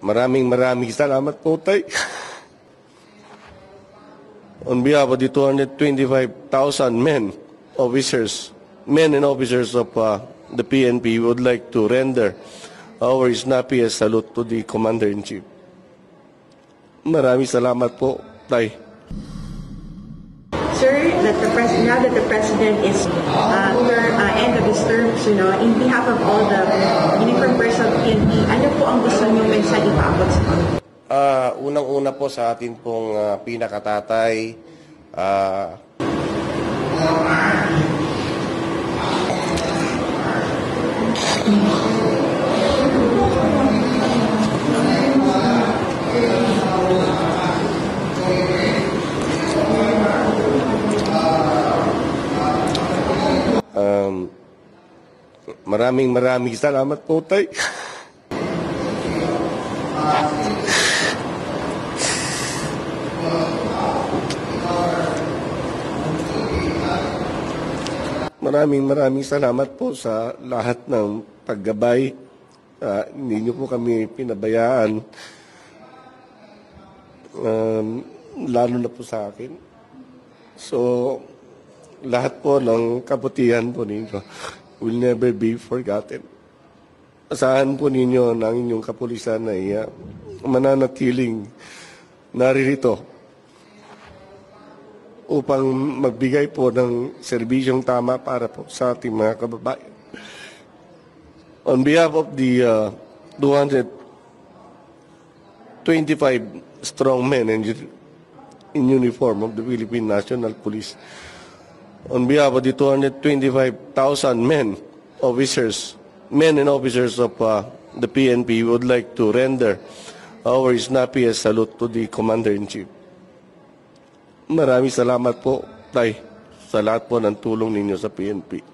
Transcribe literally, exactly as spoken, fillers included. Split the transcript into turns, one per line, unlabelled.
Maraming maraming salamat po, Tay. On behalf of the two hundred twenty-five thousand men, officers, men and officers of uh, the P N P, we would like to render our snappiest salute to the Commander-in-Chief. Maraming salamat po, Tay.
Sir, that the pres now that the President is uh, ter uh, end of his term, so, no, in behalf of all the uniformed personnel of P N P, ano po ang gusto niyong mensahe ipaabot sa kami?
Uh, Unang-una po sa atin pong uh, pinakatatay, uh, um, maraming maraming salamat po, Tay. Maraming maraming salamat po sa lahat ng paggabay. Uh, hindi niyo po kami pinabayaan. Um, lalo na po sa akin. So, lahat po ng kabutihan po ninyo will never be forgotten. Asahan po ninyo ng inyong kapulisan na iya mananatiling naririto upang magbigay po ng serbisyong tama para po sa ating mga kababayan. On behalf of the uh, two hundred twenty-five strong men in, in uniform of the Philippine National Police, on behalf of the two hundred twenty-five thousand men, officers, men and officers of uh, the P N P, we would like to render our snappiest salute to the Commander-in-Chief. Maraming salamat po, Tay, sa lahat po ng tulong ninyo sa P N P.